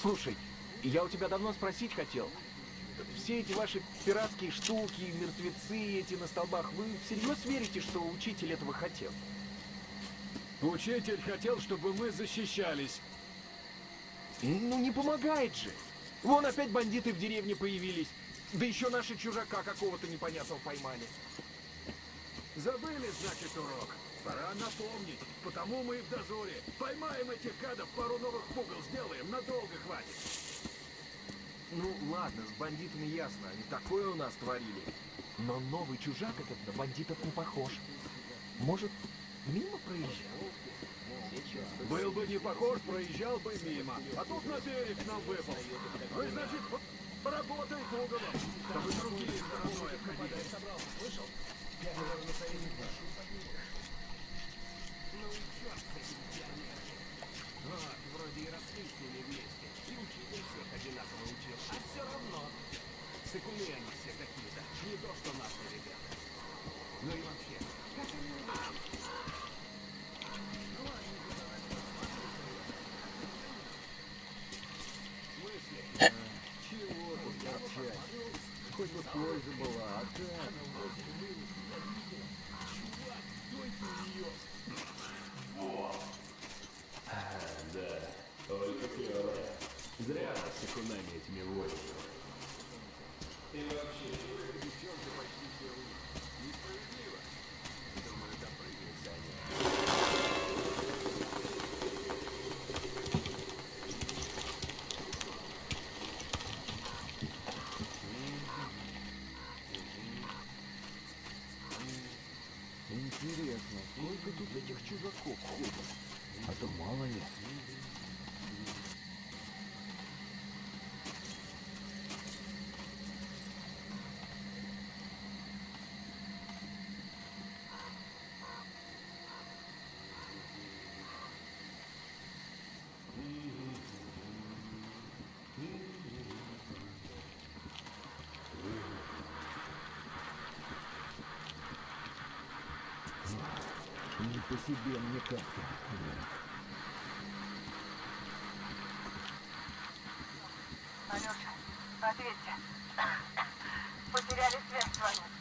Слушай, я у тебя давно спросить хотел. Все эти ваши пиратские штуки, мертвецы эти на столбах, вы всерьез верите, что учитель этого хотел? Учитель хотел, чтобы мы защищались. Ну не помогает же. Вон опять бандиты в деревне появились. Да еще наши чужака какого-то непонятного поймали. Забыли, значит, урок? Пора напомнить. Потому мы и в дозоре. Поймаем этих гадов, пару новых пугал сделаем. Надолго хватит. Ну ладно, с бандитами ясно. Они такое у нас творили. Но новый чужак этот на бандитов не похож. Может, мимо проезжал? Был бы не похож, проезжал бы мимо. А тут на берег нам выпал. Ну и значит, поработай пугалом. Чтобы другие стороной обходили. Слышал? Я говорю, на совете прошу. Ну и черт с этим пионерами. Вот, вроде и росли с ними вместе. И учитель всех одинаково учил. А все равно. Сыкуны они все какие-то. Не то, что наши ребята. Ну и вообще, как они Чего тут торчать? Хоть бы польза была, а так... Да, только клевая. Зря нас с сыкунами этими возят. И вообще, девчонки почти все у них. Несправедливо. Думаю, допрыгнется они. Интересно, сколько тут этих чужаков ходит? А то мало ли. Не по себе мне как-то. Алёша, ответьте. Потеряли связь с вами.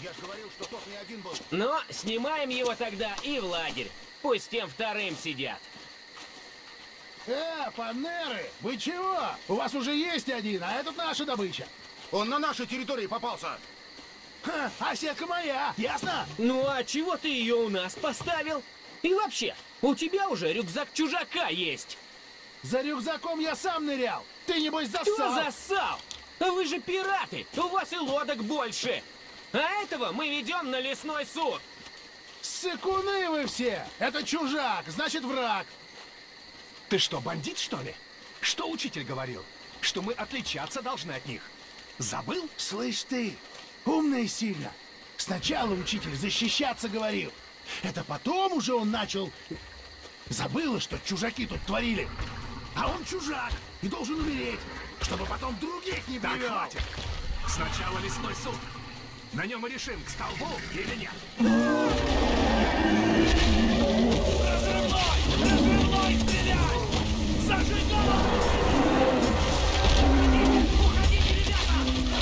Я же говорил, что тот не один был. Но снимаем его тогда и в лагерь. Пусть тем вторым сидят. Панеры! Вы чего? У вас уже есть один, а этот наша добыча. Он на нашей территории попался. Ха, а сетка моя, ясно? Ну а чего ты ее у нас поставил? И вообще, у тебя уже рюкзак чужака есть. За рюкзаком я сам нырял. Ты, небось, засал. Кто засал? Вы же пираты, у вас и лодок больше. А этого мы ведем на лесной суд. Сыкуны вы все! Это чужак, значит враг. Ты что, бандит, что ли? Что учитель говорил? Что мы отличаться должны от них. Забыл? Слышь ты, умный сильно. Сначала учитель защищаться говорил. Это потом уже он начал... Забыла, что чужаки тут творили. А он чужак и должен умереть, чтобы потом других не Так, привел. хватит. Сначала лесной суд. На нем и решим, к столбу или нет. Разрывной, стреляй! Зажигай! Уходите, ребята!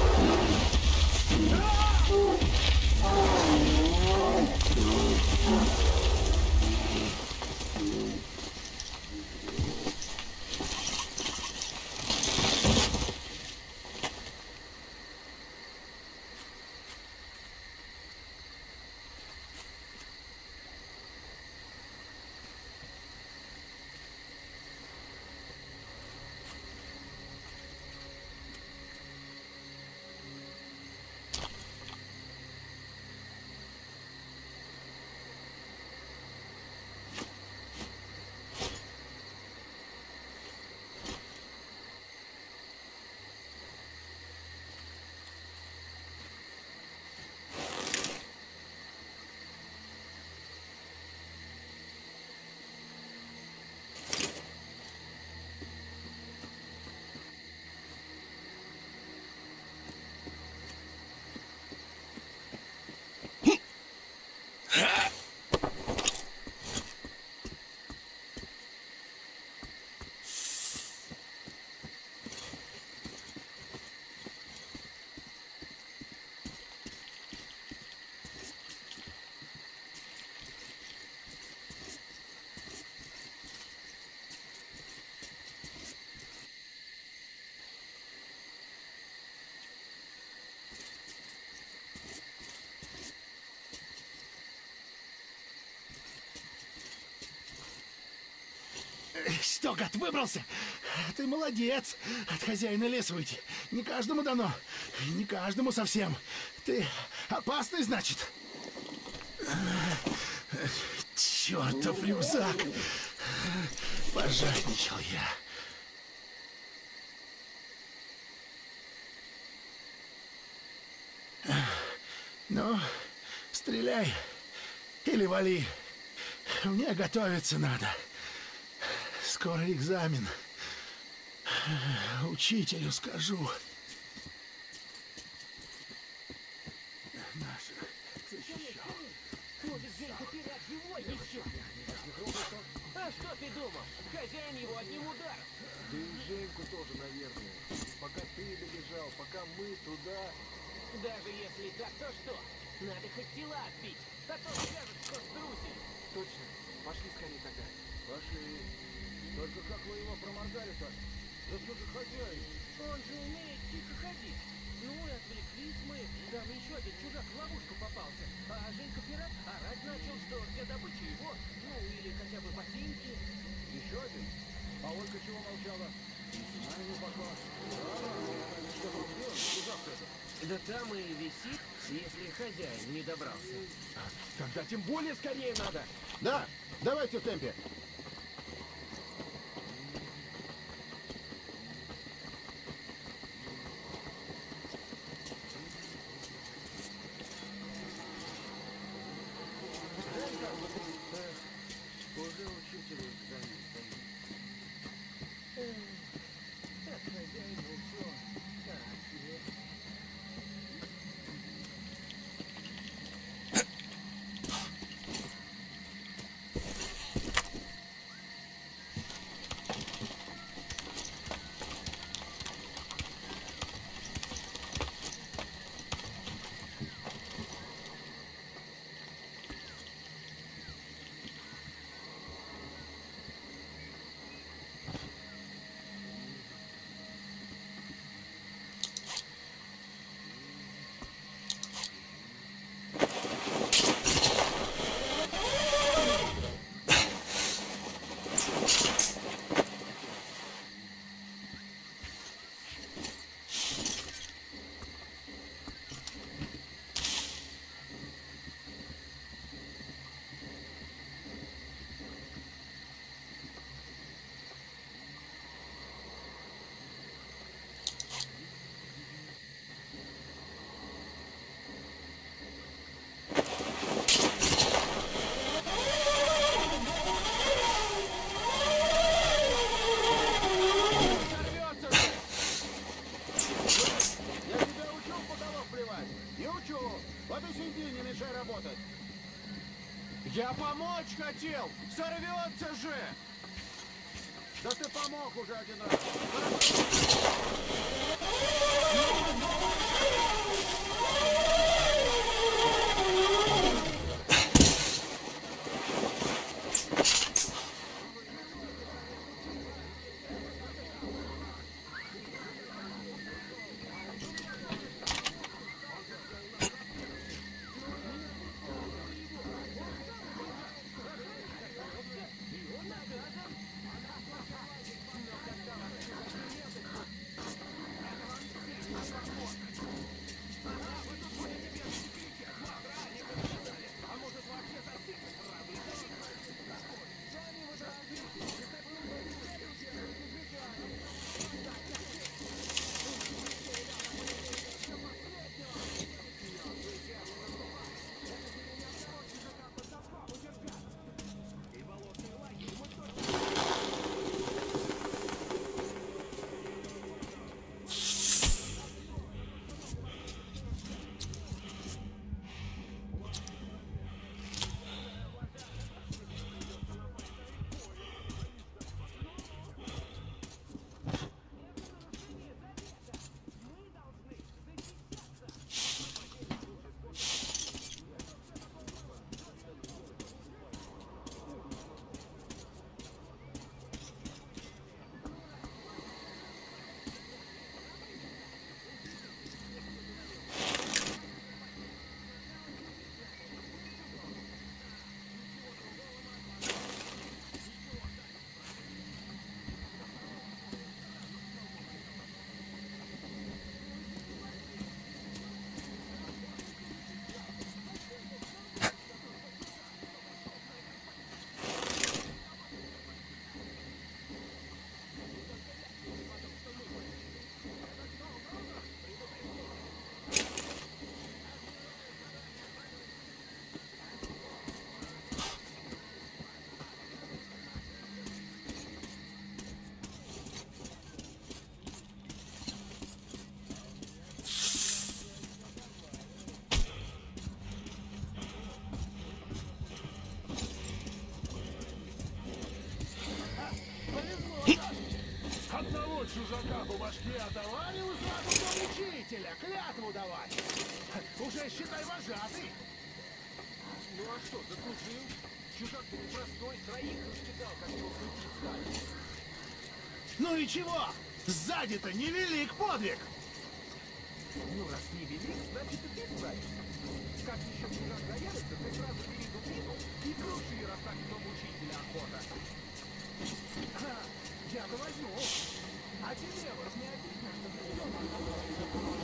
Что, гад, выбрался? Ты молодец. От хозяина леса уйти. Не каждому дано. Не каждому совсем. Ты опасный, значит? Чертов рюкзак. Пожадничал я. Ну, стреляй или вали. Мне готовиться надо. Скоро экзамен. Учителю скажу. Наших защищал. Может, Женька пират живой еще? А что ты думал? Хозяин его одним ударом. Да и Женьку тоже, наверное. Пока ты добежал, пока мы туда... Даже если так, то что? Надо хоть тела отбить, а то скажут, что струсили. Точно. Пошли скорее тогда. Пошли. Только как вы его проморгали-то? Да что же хозяин? Он же умеет тихо ходить. Ну и отвлеклись мы. Там еще один чужак в ловушку попался. А Женька пират орать начал, что вся добыча его. Ну или хотя бы ботинки. Еще один? А Ольга чего молчала? На него пошла. Что там делать? Чужак это. Да там и висит, если хозяин не добрался. Тогда тем более скорее надо. Да, давайте в темпе. Уже учителю экзамен стоит. Так хозяин учен. Так себе. хотел! Сорвется же! Да ты помог уже один раз! Одного чужака по башке отдавали, сразу до учителя клятву давать. Уже, считай, вожатый. Ну а что, заслужил? Чужак ты непростой, троих раскидал, как его крутить стали. Ну и чего? Сзади-то невелик подвиг. Ну раз не велик, значит и ты справишься. Как еще чужак заявится, ты сразу бери дубину и круши, раз так дом учителя охота. Ха, я-то возьму. А тебе вот не обидно, что ты